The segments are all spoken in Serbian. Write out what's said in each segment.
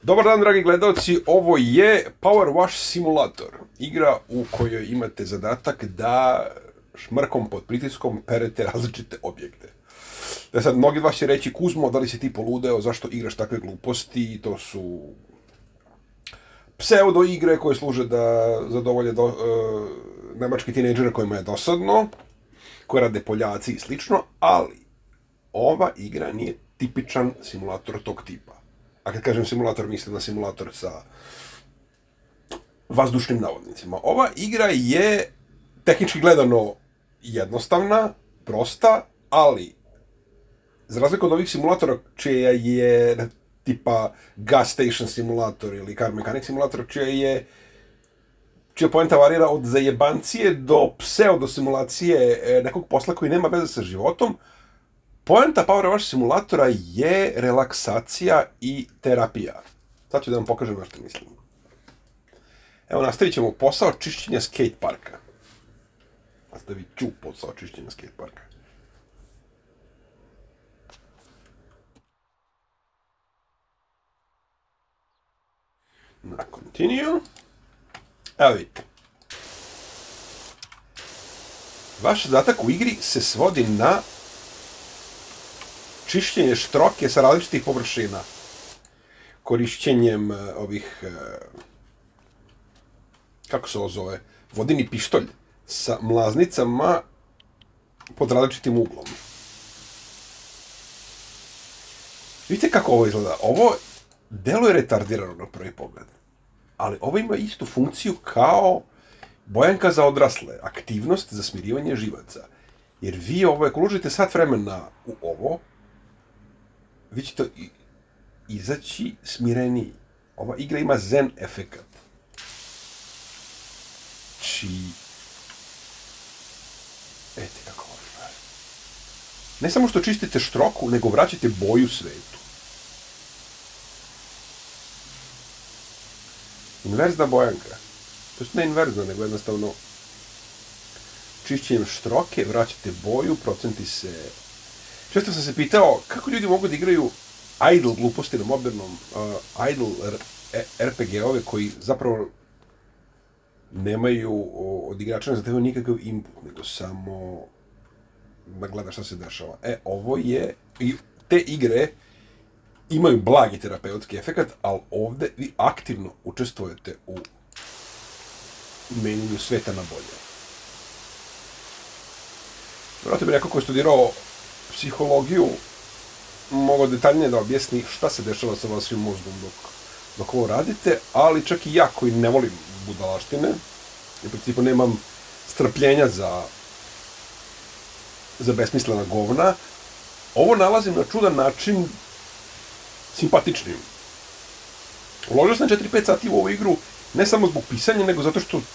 Dobar dan, dragi gledalci, ovo je Power Wash Simulator, igra u kojoj imate zadatak da šmrkom pod pritiskom perete različite objekte. Sad, mnogi od vas će reći, Kuzmo, da li si ti poludeo, zašto igraš takve gluposti, to su pseudo igre koje služe da zadovolje nemački tinejdžere kojima je dosadno, koje rade Poljaci i slično, ali ova igra nije tipičan simulator tog tipa. A kad kažem simulator, mislim na simulator sa vazdušnim navodnicima. Ova igra je tehnički gledano jednostavna, prosta, ali za razliku od ovih simulatora čija je tipa gas station simulator ili car mechanic simulator, čija poenta varira od zajebancije do pseudo simulacije nekog posla koji nema veze sa životom. Poenta Power Wash simulatora je relaksacija i terapija. Sad ću da vam pokažem na što mislim. Evo, nastavit ćemo posao čišćenja skate parka. Nastavit ću posao čišćenja skate parka. Na continue. Evo vidite. Vaš zadatak u igri se svodi na čišćenje štroke sa različitih površina. Korišćenjem ovih, kako se ovo zove, vodeni pištolj sa mlaznicama pod različitim uglom. Vidite kako ovo izgleda. Ovo deluje retardirano na prvi pogled. Ali ovo ima istu funkciju kao bojanka za odrasle, aktivnost za smirivanje živaca. Jer vi ako uložite sat vremena u ovo, vi ćete izaći smireniji. Ova igra ima zen efekat. Vidite kako ovo je. Ne samo što čistite štroku, nego vraćate boju svetu. Inverzna bojanka. To je ne inverzna, nego jednostavno čišćenjem štroke vraćate boju, procenti se. Često sam se pitao kako ljudi mogu da igraju idle gluposti na mobilnom, idle RPG-ove koji zapravo nemaju od igrača ne zahtevaju nikakav input, nego samo da gleda šta se dešava. Ovo je, i te igre imaju blagi terapeutski efekat, ali ovde vi aktivno učestvujete u menjanju sveta na bolje. Vjerojatno bi neko ko je studirao psihologiju mogao detaljnije da objasni šta se dešava sa vašim mozgom dok ovo radite, ali čak i ja koji ne volim budalaštine, u principu nemam strpljenja za besmislena govna, ovo nalazim na čudan način simpatičnim. Uložio sam 4-5 sati u ovu igru, ne samo zbog pisanja, nego zato što,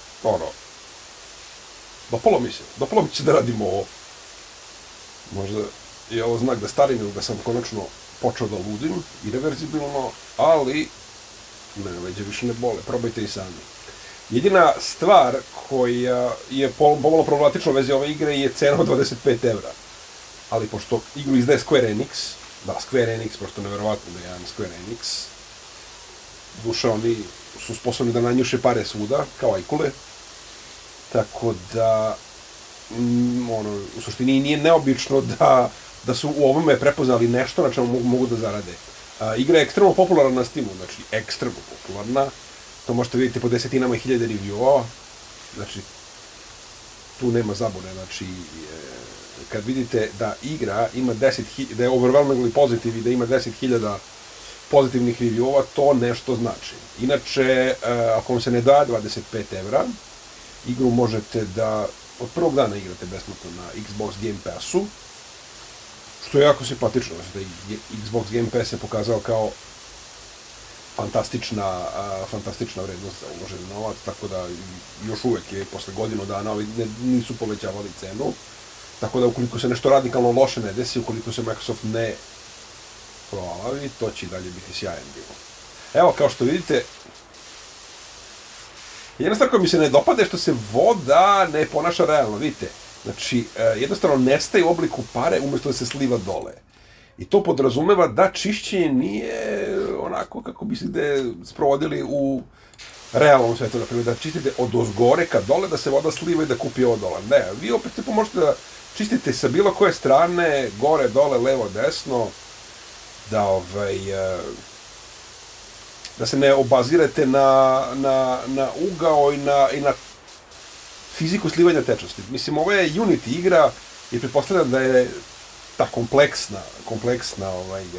dopalo mi se da radimo ovo. Možda je ovo znak da starim ili da sam konačno počeo da ludim, irreverzibilno, ali mene leđe više ne bole, probajte i sami. Jedina stvar koja je pomalo problematična u vezi ove igre je cena od 25 evra. Ali pošto igru izdaje Square Enix, Square Enix, prosto nevjerovatno da je jedan Square Enix, duša oni su sposobni da nanjuše pare svuda, kao ajkule, tako da u suštini nije neobično da su u ovome prepoznali nešto na čemu mogu da zarade. Igra je ekstremno popularna na Steamu, znači ekstremno popularna. To možete vidjeti po desetinama hiljade review-ova. Znači, tu nema zabune. Znači, kad vidite da igra ima 10.000, da je overwhelmingly pozitiv i da ima 10.000 pozitivnih review-ova, to nešto znači. Inače, ako vam se ne da 25 evra, igru možete da od prvog dana igrate besplatno na Xbox Game Passu, što je jako simpatično. Znači, Xbox Game Pass se pokazao kao fantastična vrednost za uloženi novac, tako da još uvek je posle godinu dana nisu povećavali cenu, tako da ukoliko se nešto radikalno loše ne desi, ukoliko se Microsoft ne provalavi, to će i dalje biti sjajan bilo. Evo, kao što vidite, jedna stvar koja mi se ne dopada je što se voda ne ponaša realno, vidite. Znači, jednostavno nestaje u obliku pare umjesto da se sliva dole. I to podrazumeva da čišćenje nije onako kako bi se sprovodili u realnom svetu, naprimjer da čistite od ozgore ka dole, da se voda sliva i da kupi ovo dole. Ne, vi opet možete da čistite sa bilo koje strane, gore, dole, levo, desno, da se ne obazirate na ugao i na fiziku slivanja tečnosti. Mislim, ovo je Unity igra i pretpostavljam da je ta kompleksna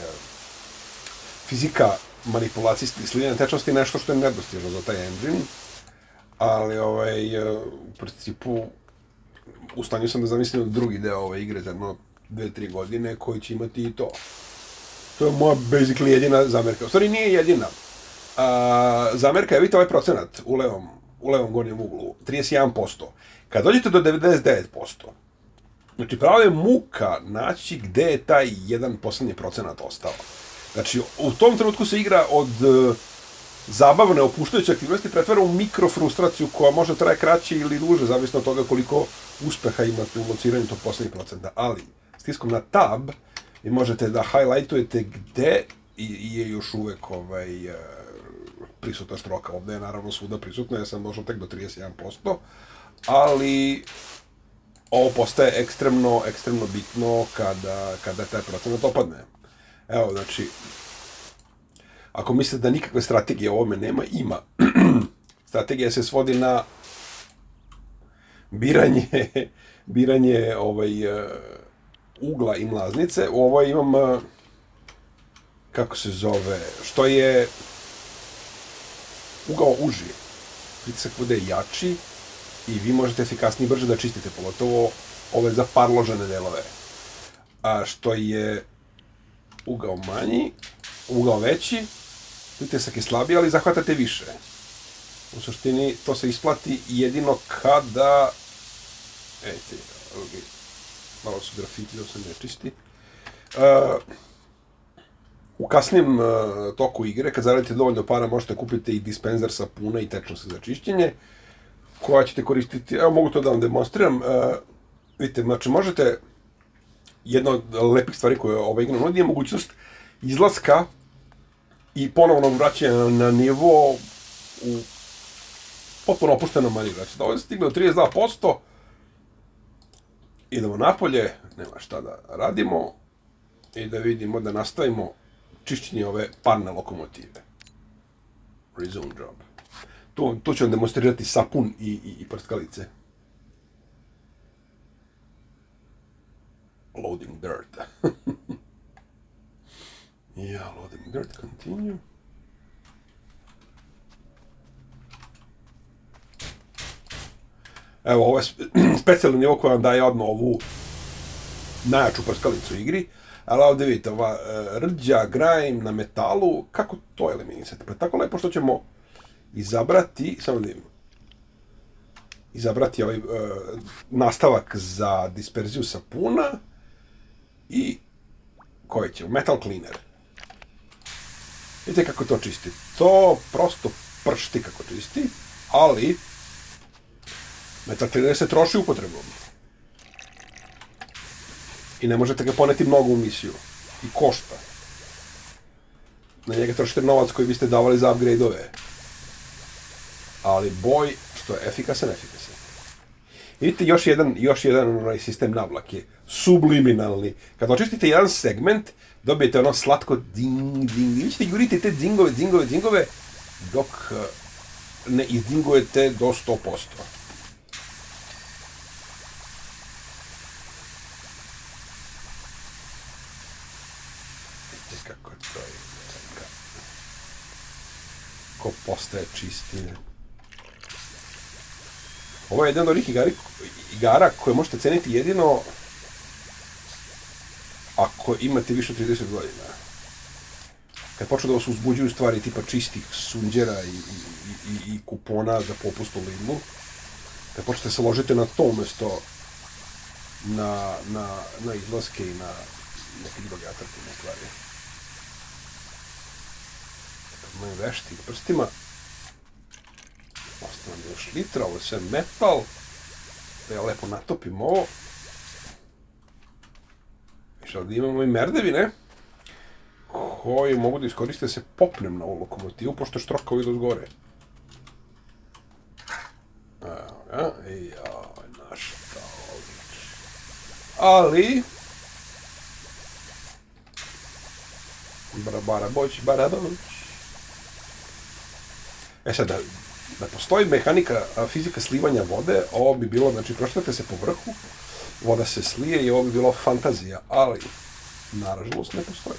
fizika manipulacijskih slivanja tečnosti nešto što je nedostižno za taj engine, ali u principu u stanju sam da zamislim drugi deo ove igre za jedno 2-3 godine koji će imati i to. To je moja basically jedina zamerka. U stvari nije jedina. Zamerka je, vidite ovaj procenat u levom gornjem uglu, 31%. Kad dođete do 99%, znači pravo je muka naći gde je taj jedan poslednji procenat ostao. Znači, u tom trenutku se igra od zabavne, opuštajuće aktivnosti pretvara u mikrofrustraciju koja može traje kraće ili duže, zavisno od toga koliko uspeha imate u lociranju tog poslednjeg procenta. Ali, stiskom na tab, vi možete da highlightujete gde je još uvek prisutna štroka. Ovde je naravno svuda prisutna, ja sam došao tek do 31%, ali ovo postaje ekstremno bitno kada taj procenat opadne. Evo, znači, ako mislite da nikakve strategije o ovome nema, ima. Strategija se svodi na biranje ugla i mlaznice. U ovoj imam, kako se zove, što je ugao uži. Pritisak vode je jači i vi možete efikasnije i brže da čistite, pogotovo ove zaparložene delove. A što je ugao manji, ugao veći, pritisak je slabiji, ali zahvatate više. U suštini, to se isplati jedino kada... Ejte, malo su grafiti da se ne čisti. U kasnijem toku igre, kad zaradite dovoljno para, možete kupiti i dispenzer sapuna i tečnosti za čišćenje, koja ćete koristiti, evo mogu to da vam demonstriram. Vidite, znači možete, jedna od lepih stvari koje ova igra nudi je mogućnost izlaska i ponovno vraćanja na nivo u potpuno opuštenom manju. Znači, da ovdje stigne do 32%, idemo napolje, nema šta da radimo, i da vidimo, da nastavimo čišćenje ove parne lokomotive. Resume job. Tu ću vam demonstrirati sapun i prskalice. Loading dirt. Loading dirt, continue. Evo, ovo je specijalni nivo koji vam daje odmah ovu najjaču prskalicu u igri, ali ovdje vidite, ova rđa, grime na metalu, kako to eliminisati? Pa tako lepo što ćemo izabrati, samo da vidimo, izabrati ovaj nastavak za disperziju sapuna i koji ćemo? Metal cleaner. Vidite kako to čisti. To prosto pršti kako čisti, ali metal cleaner se troši upotrebom. I ne možete ga poneti mnogo u misiju. I košta. Na njega trošite novac koji biste davali za upgrade-ove. Ali boj što je efikasan. I vidite, još jedan sistem navlake. Subliminalni. Kad očistite jedan segment, dobijete ono slatko ding, ding. I vi ćete juriti te dingove, dok ne izdingujete do 100%. Vidite kako to je. Ko postaje čistinje. Ovo je jedan od onih igara koje možete ceniti jedino ako imate više od 30 godina. Kad počnu da vas uzbuđuju stvari tipa čistih sunđera i kupona za popust u Lidlu, kad počnete se ložite na to umjesto na izlaske i na neke druge atraktivne stvari. Kad moji vešti prstima, ostane mi još litra, ovo je sve metal, da ja lepo natopim ovo. I što ovdje imamo i merdevine. koji mogu da iskoriste se popnem na ovu lokomotivu, pošto štrokovi idu gore. Evo ga, i joj, naša kao ali... Baraboć. Sad, da postoji mehanika, fizika slivanja vode, ovo bi bilo, znači, prošetate se po vrhu, voda se slije i ovo bi bilo fantazija, ali, nažalost, ne postoji.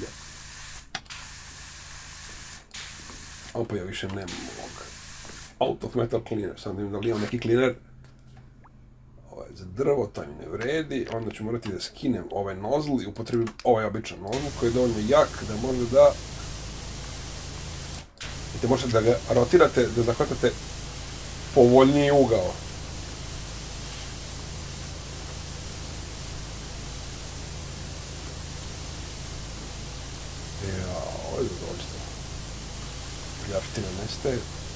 Opa, ja više nemam ovog out of metal cleaner, sam da imam neki cleaner, za drvo, taj mi ne vredi, onda ću morati da skinem ovaj nozl i upotrebim ovaj običan nozl koji je dovoljno jak da može da možete da ga rotirate, da zahvatate povoljniji ugao. Ovo je zadovoljstvo. Ljaftina nestaje.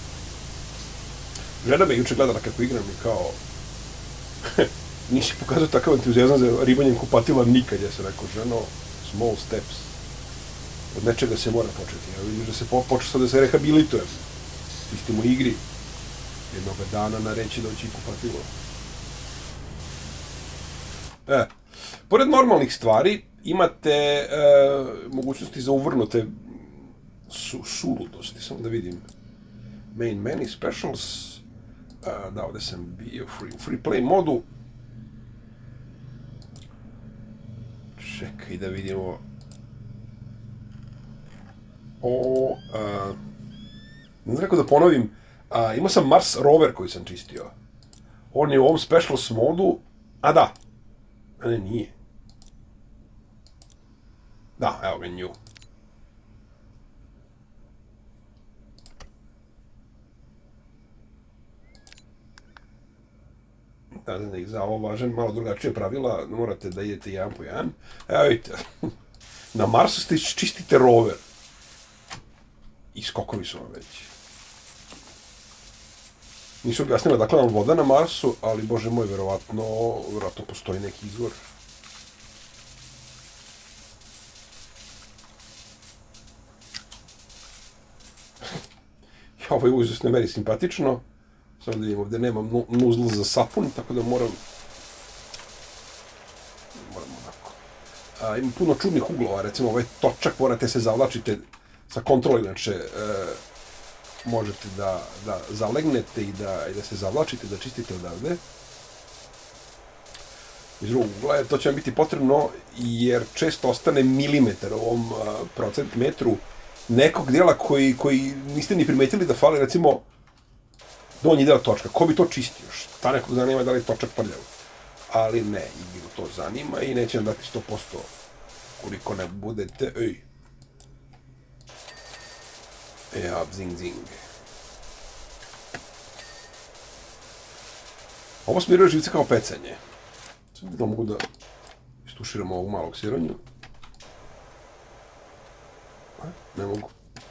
Žena me juče gledala kako igram i kao nisi pokazao takav entuzijazam za ribanjem kupatila nikad, ja sam rekao, ženo, small steps. Od nečega se mora početi. Ja vidim da se počeo sad da se rehabilitujem. Istimo igri. Jednoga dana na reći doći i kupatilo. Pored normalnih stvari, imate mogućnosti za uvrnute suludosti. Samo da vidim. Main menu, specials. Da, ovdje sam bio free play modu. Čekaj da vidimo. Ne znam kako da ponovim. Imao sam Mars rover koji sam čistio. On je u ovom specials modu. A da. A ne, nije. Da, evo ga nju. Da znam da ih za ovo važem, malo drugačije pravila, morate da idete jedan po jedan. Evo vidite, na Marsu ste čistite rover. I skokovi su vam već. Nisu objasnila dakle vam voda na Marsu, ali bože moj, verovatno postoji neki izvor. Ovo je u izvesnoj meri simpatično. Samo da vidim, ovdje nemam nuzl za sapun, tako da moram onako. Ima puno čudnih uglova, recimo ovaj točak morate se zavlačite sa kontrolom, inače možete da zalegnete i da se zavlačite, da čistite odavde. Iz drugog ugla, to će vam biti potrebno, jer često ostane milimetar u ovom procent metru nekog dijela koji niste ni primetili da fali, recimo, donji deo točka. Ko bi to čistio? Šta nekog zanima da li je točak prljav? Ali ne, igru to zanima i neće vam dati 100% koliko ne budete. Ja, zing. Ovo smiruje živce kao pecanje. Sad da mogu da istuširamo ovog malog sironju. Ne mogu.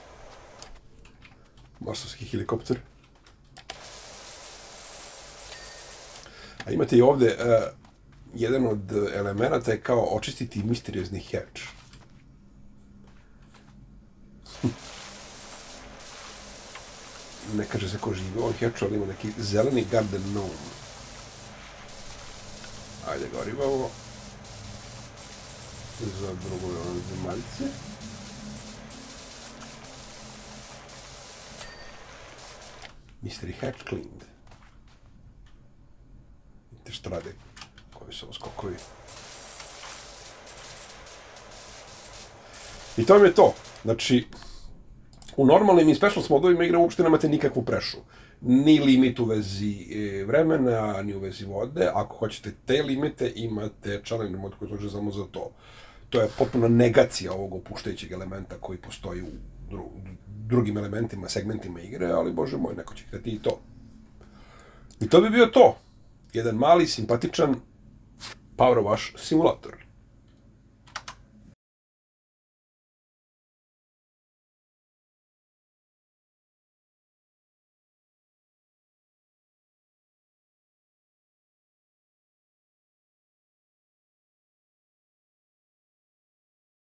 Marsovski helikopter. A imate i ovdje, jedan od elemenata je kao očistiti misteriozni hatch. Ne kaže se ko živi u ovom hatchu, ali ima neki zeleni garden gnome. Ajde ga oribamo. Za drugo zemaljce. Mystery hatch cleaned. Vidite što rade, koji su ovo skokovi. I to vam je to. Znači, u normalnim i specials modovima igre uopšte nemate nikakvu prešu. Ni limit u vezi vremena, ni u vezi vode. Ako hoćete te limite, imate challenge mod koji služi samo za to. To je potpuno negacija ovog opuštajućeg elementa koji postoji u drugim elementima, segmentima igre, ali bože moj, neko će htjeti i to. I to bi bio to. Jedan mali, simpatičan Power Wash simulator.